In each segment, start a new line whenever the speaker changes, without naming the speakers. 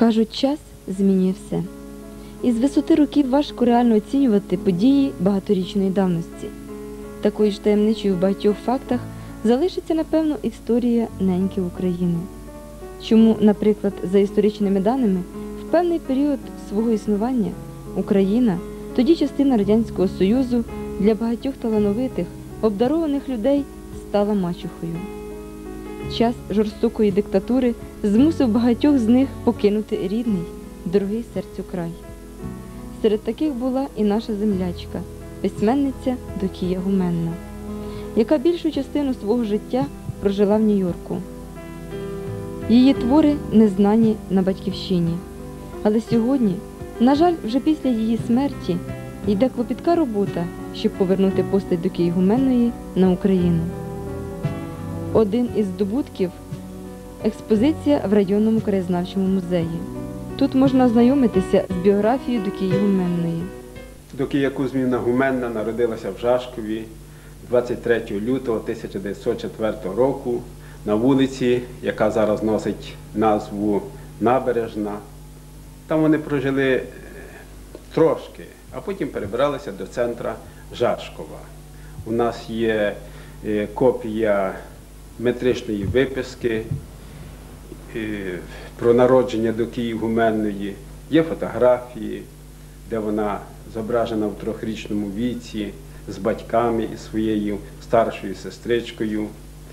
Кажуть, час змінює все. Із висоти років важко реально оцінювати події багаторічної давності. Такою ж таємничою в багатьох фактах залишиться, напевно, історія неньки України. Чому, наприклад, за історичними даними, в певний період свого існування Україна, тоді частина Радянського Союзу, для багатьох талановитих, обдарованих людей стала мачухою. Час жорстокої диктатури змусив багатьох з них покинути рідний, дорогий серцю край. Серед таких була і наша землячка, письменниця Докія Гуменна, яка більшу частину свого життя прожила в Нью-Йорку. Її твори незнані на батьківщині. Але сьогодні, на жаль, вже після її смерті, йде клопітка робота, щоб повернути постать Докії Гуменної на Україну. Один із здобутків – експозиція в районному краєзнавчому музеї. Тут можна ознайомитися з біографією Докії Гуменної.
Докія Кузьмівна Гуменна народилася в Жашкові 23 лютого 1904 року на вулиці, яка зараз носить назву Набережна. Там вони прожили трошки, а потім перебралися до центра Жашкова. У нас є копія метричної виписки про народження Докії Гуменної, є фотографії, де вона зображена в 3-річному віці з батьками і своєю старшою сестричкою.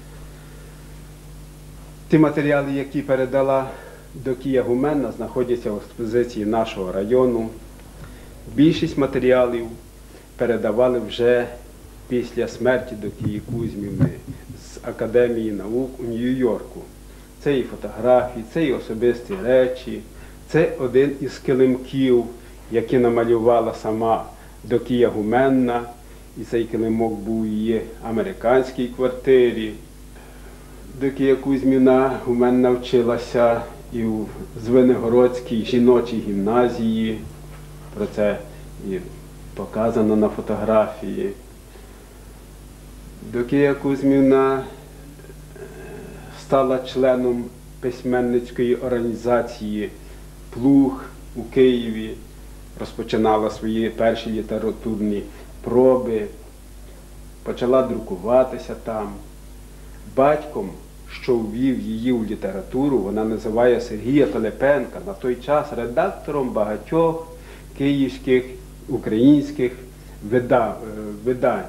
Ті матеріали, які передала Докія Гуменна, знаходяться в експозиції нашого району. Більшість матеріалів передавали вже після смерті Докії Кузьмівни з Академії наук у Нью-Йорку. Це і фотографії, це і особисті речі, це один із килимків, які намалювала сама Докія Гуменна, і цей килимок був у її американській квартирі. Докія Кузьмівна Гуменна вчилася і в Звенигородській жіночій гімназії, про це і показано на фотографії. Докія Кузьмівна стала членом письменницької організації «Плуг» у Києві, розпочинала свої перші літературні проби, почала друкуватися там. Батьком, що ввів її в літературу, вона називає Сергія Телепенка, на той час редактором багатьох київських, українських видань.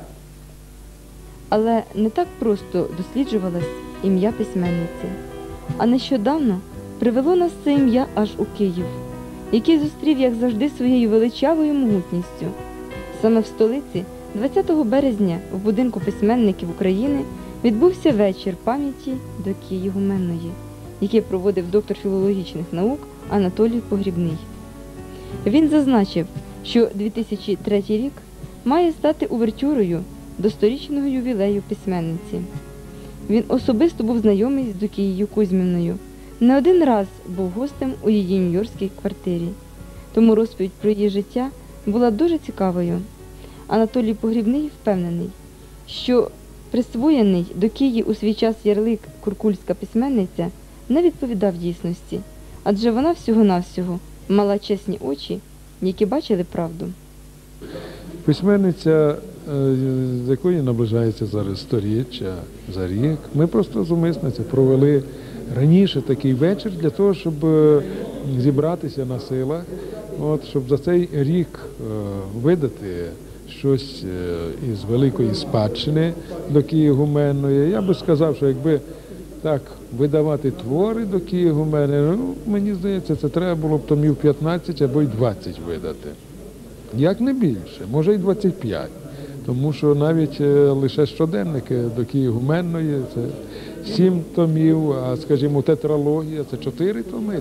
Але не так просто досліджувалось ім'я письменниці. А нещодавно привело нас це ім'я аж у Київ, який зустрів, як завжди, своєю величавою могутністю. Саме в столиці 20 березня в будинку письменників України відбувся вечір пам'яті Докії Гуменної, який проводив доктор філологічних наук Анатолій Погрібний. Він зазначив, що 2003 рік має стати увертюрою до 100-річного ювілею письменниці. Він особисто був знайомий з Докією Кузьмівною, не один раз був гостем у її нью-йоркській квартирі. Тому розповідь про її життя була дуже цікавою. Анатолій Погрібний впевнений, що присвоєний Докії у свій час ярлик «Куркульська письменниця» не відповідав дійсності, адже вона всього-навсього мала чесні очі, які бачили правду.
Письменниця, з якої наближається зараз 100-річчя за рік. Ми просто зумисно це провели раніше такий вечір для того, щоб зібратися на силах, щоб за цей рік видати щось із великої спадщини Докії Гуменної. Я би сказав, що якби так видавати твори Докії Гуменної, мені здається, це треба було б томів 15 або й 20 видати. Як не більше, може й 25. Тому що навіть лише щоденники Докії Гуменної – це 7 томів, а, скажімо, тетралогія – це 4 томи,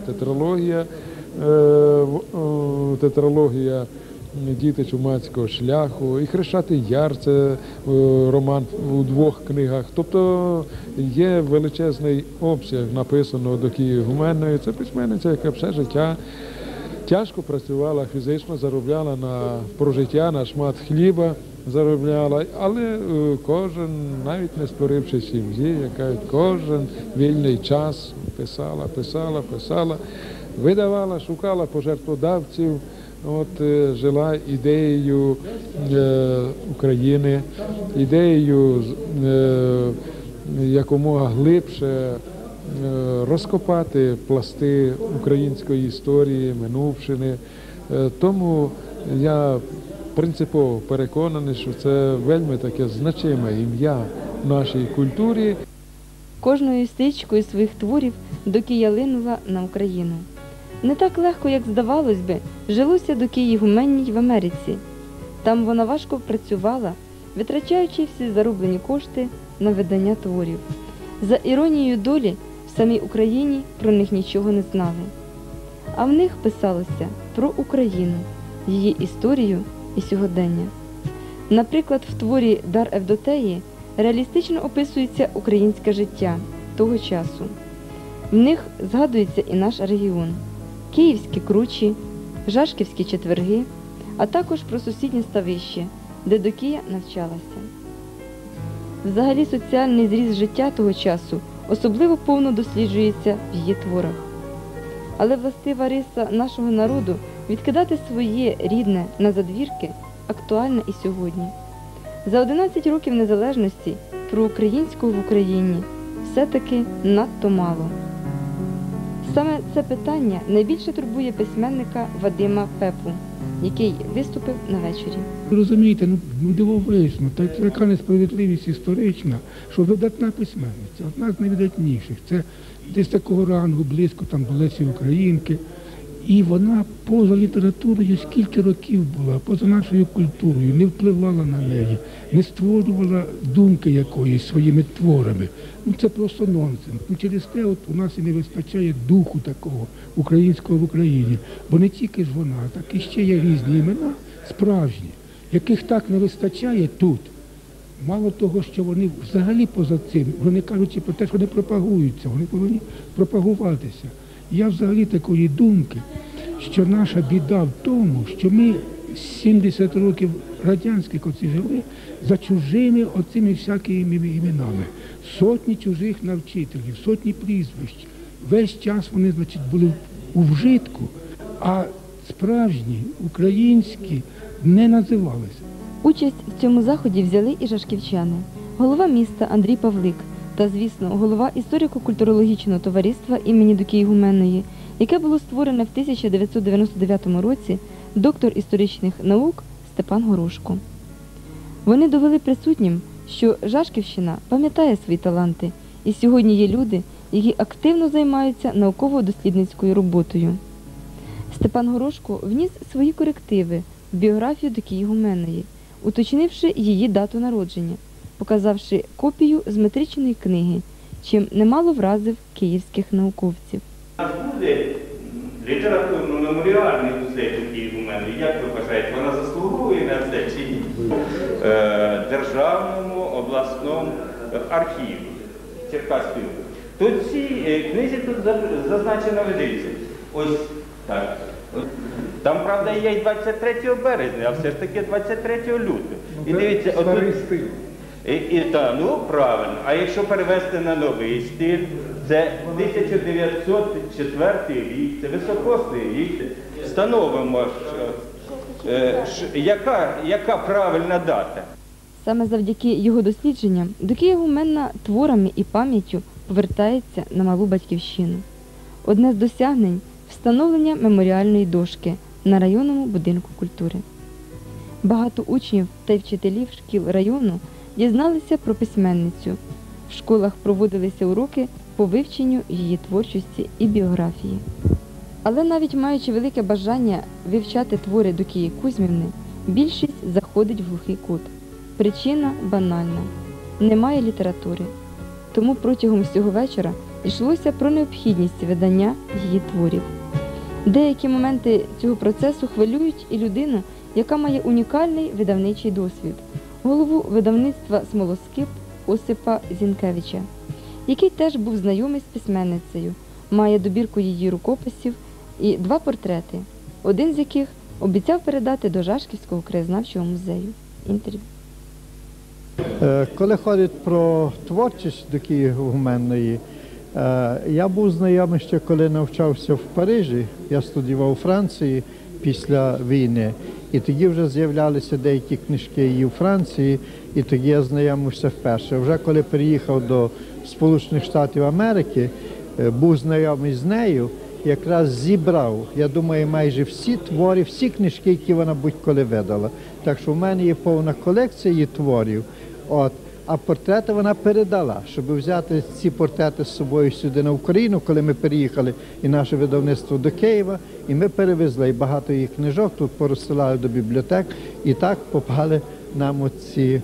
тетралогія «Діти чумацького шляху» і «Хрещатий яр» – це роман у 2 книгах. Тобто є величезний обсяг написаного Докією Гуменною. Це письменниця, яка все життя тяжко працювала, фізично заробляла на прожиття, на шмат хліба заробляла, але кожен, навіть не створивши сім'ї, кожен вільний час писала. видавала, шукала пожертводавців, жила ідеєю України, ідеєю якомога глибше розкопати пласти української історії, минувшини. Тому я принципово переконаний, що це вельми таке значиме ім'я в нашій культурі.
Кожною стрічкою своїх творів Докія линула на Україну. Не так легко, як здавалось би, жилося Докії Гуменній в Америці. Там вона важко працювала, витрачаючи всі зароблені кошти на видання творів. За іронією долі, в самій Україні про них нічого не знали. А в них писалося про Україну, її історію і сьогодення. Наприклад, в творі «Дар Евдотеї» реалістично описується українське життя того часу. В них згадується і наш регіон – Київські кручі, Жашківські четверги, а також про сусіднє ставище, де Докія навчалася. Взагалі соціальний зріз життя того часу особливо повно досліджується в її творах. Але властива риса нашого народу відкидати своє рідне на задвірки актуальна і сьогодні. За 11 років незалежності про українського в Україні все-таки надто мало. Саме це питання найбільше турбує письменника Вадима Пепу, який виступив на вечорі.
Розумієте, дивовижно, така несправедливість історична, що видатна письменниця, одна з найвидатніших. Це десь такого рангу, близько до Лесі Українки. І вона поза літературою скільки років була, поза нашою культурою, не впливала на неї, не створювала думки якоїсь своїми творами. Це просто нонсенс. Через те у нас і не вистачає духу такого українського в Україні. Бо не тільки ж вона, так і ще є різні імена справжні, яких так не вистачає тут. Мало того, що вони взагалі поза цим, вони кажуть про те, що вони пропагуються, вони повинні пропагуватися. Я взагалі такої думки, що наша біда в тому, що ми 70 років радянських оці жили за чужими оцими всякими іменами. Сотні чужих навчителів, сотні прізвищ. Весь час вони, були у вжитку, а справжні, українські не називалися.
Участь в цьому заході взяли і жашківчани. Голова міста Андрій Павлик та, звісно, голова історико-культурологічного товариства імені Докії Гуменної, яке було створене в 1999 році, доктор історичних наук Степан Горошко. Вони довели присутнім, що Жашківщина пам'ятає свої таланти, і сьогодні є люди, які активно займаються науково-дослідницькою роботою. Степан Горошко вніс свої корективи в біографію Докії Гуменної, уточнивши її дату народження, показавши копію з метричної книги, чим немало вразив київських науковців.
У нас буде літературно-меморіальний музей Докії Гуменної, як ви вважаєте, вона заслуговує на це чи ні? Державному обласному архіві Черкаської. Тут ці книзі тут зазначено ведеться. Ось так. Там, правда, є і 23 березня, а все ж таки 23 лютого. І дивіться,
старий стиль.
Правильно. А якщо перевести на новий стиль, це 1904 рік, це високосний рік. Встановимо, яка правильна дата.
Саме завдяки його дослідженням Докія Гуменна творами і пам'яттю повертається на малу батьківщину. Одне з досягнень – встановлення меморіальної дошки на районному будинку культури. Багато учнів та й вчителів шкіл району дізналися про письменницю. В школах проводилися уроки по вивченню її творчості і біографії. Але навіть маючи велике бажання вивчати твори Докії Кузьмівни, більшість заходить в глухий кут. Причина банальна – немає літератури. Тому протягом всього вечора йшлося про необхідність видання її творів. Деякі моменти цього процесу хвилюють і людину, яка має унікальний видавничий досвід – голову видавництва «Смолоскип» Осипа Зінкевича, який теж був знайомий з письменницею, має добірку її рукописів і 2 портрети, один з яких обіцяв передати до Жашківського краєзнавчого музею. Інтерв'ю.
Коли ходить про творчість Докії Гуменної, Я був знайомий ще, коли навчався в Парижі, я студіював у Франції після війни, і тоді вже з'являлися деякі книжки і у Франції, і тоді я знайомився вперше. Вже коли приїхав до Сполучених Штатів Америки, був знайомий з нею, якраз зібрав, я думаю, майже всі твори, всі книжки, які вона будь-коли видала. Так що в мене є повна колекція її творів. А портрети вона передала, щоб взяти ці портрети з собою сюди на Україну, коли ми переїхали і наше видавництво до Києва, і ми перевезли і багато її книжок, тут порозсилали до бібліотек, і так попали нам оці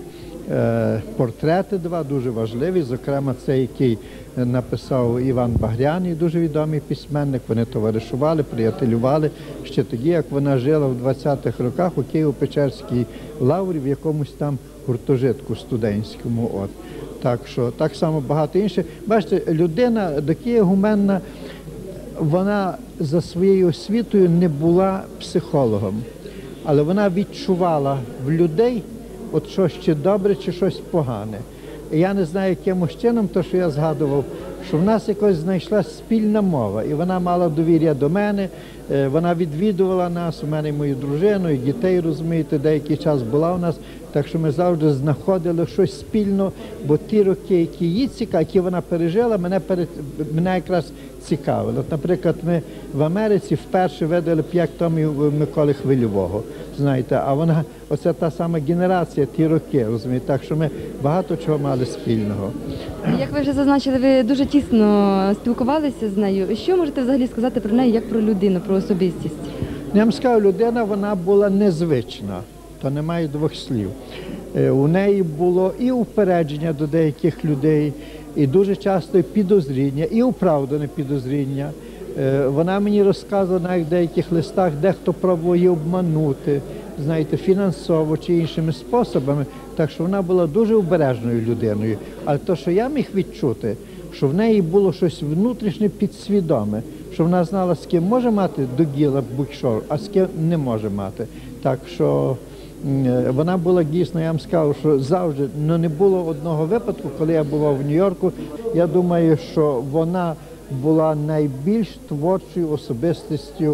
портрети два, дуже важливі, зокрема цей, який написав Іван Багряний, дуже відомий письменник, вони товаришували, приятелювали ще тоді, як вона жила в 20-х роках у Києво-Печерській лаврі в якомусь там гуртожитку студентському. Так що, так само багато інших. Бачите, людина Докія Гуменна, вона за своєю освітою не була психологом, але вона відчувала в людей от щось чи добре, чи щось погане. І я не знаю, якимось чином, то, що я згадував, що в нас якось знайшла спільна мова, і вона мала довір'я до мене, вона відвідувала нас, у мене і мою дружину, і дітей, розумієте, деякий час була у нас, так що ми завжди знаходили щось спільно, бо ті роки, які її цікавили, які вона пережила, мене якраз цікавили. От, наприклад, ми в Америці вперше видали 5 томів Миколи Хвильового, знаєте, а вона, оце та сама генерація, ті роки, розумієте, так що ми багато чого мали спільного.
Як ви вже зазначили, ви дуже тісно спілкувалися з нею. Що можете взагалі сказати про неї, як про людину, про особистість?
Я вам скажу, людина, вона була незвична, то немає двох слів. У неї було і упередження до деяких людей, і дуже часто підозріння, і оправдане підозріння. Вона мені розказувала навіть в деяких листах, дехто пробував її обманути, знаєте, фінансово чи іншими способами. Так що вона була дуже обережною людиною. Але те, що я міг відчути, що в неї було щось внутрішнє підсвідоме, що вона знала, з ким може мати до діла будь-що, а з ким не може мати. Так що вона була дійсно, я вам сказав, що завжди, не було одного випадку, коли я бував в Нью-Йорку. Я думаю, що вона була найбільш творчою особистістю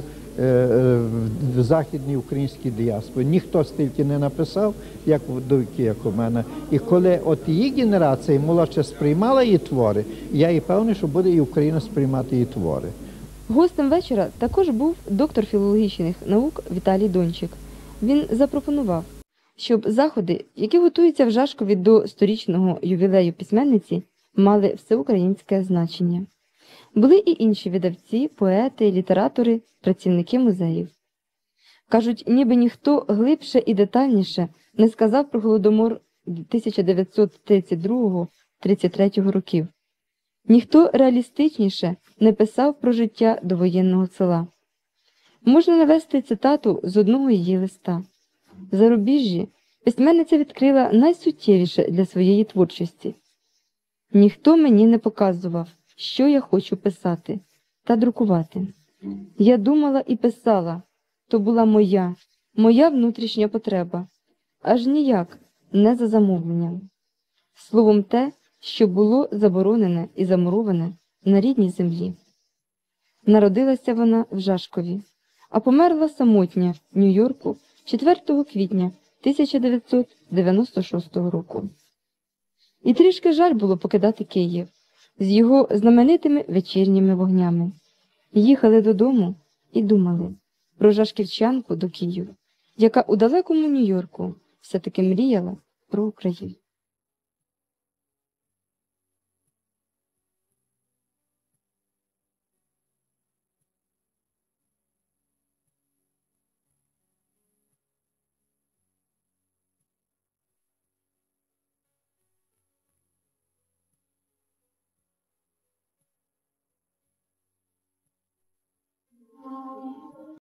в західній українській діаспорі. Ніхто стільки не написав, як у мене. І коли от її генерація молодша сприймала її твори, я і певний, що буде і Україна сприймати її твори.
Гостем вечора також був доктор філологічних наук Віталій Дончик. Він запропонував, щоб заходи, які готуються в Жашкові до 100-річного ювілею письменниці, мали всеукраїнське значення. Були і інші видавці, поети, літератори, працівники музеїв. Кажуть, ніби ніхто глибше і детальніше не сказав про Голодомор 1932-33 років. Ніхто реалістичніше не писав про життя довоєнного села. Можна навести цитату з одного її листа. В зарубіжжі письменниця відкрила найсуттєвіше для своєї творчості. «Ніхто мені не показував, що я хочу писати та друкувати. Я думала і писала, то була моя внутрішня потреба, аж ніяк не за замовленням. Словом, те, що було заборонене і замуроване на рідній землі». Народилася вона в Жашкові, а померла самотня в Нью-Йорку 4 квітня 1996 року. І трішки жаль було покидати Київ з його знаменитими вечірніми вогнями. Їхали додому і думали про жашківчанку до Києва, яка у далекому Нью-Йорку все-таки мріяла про Україну.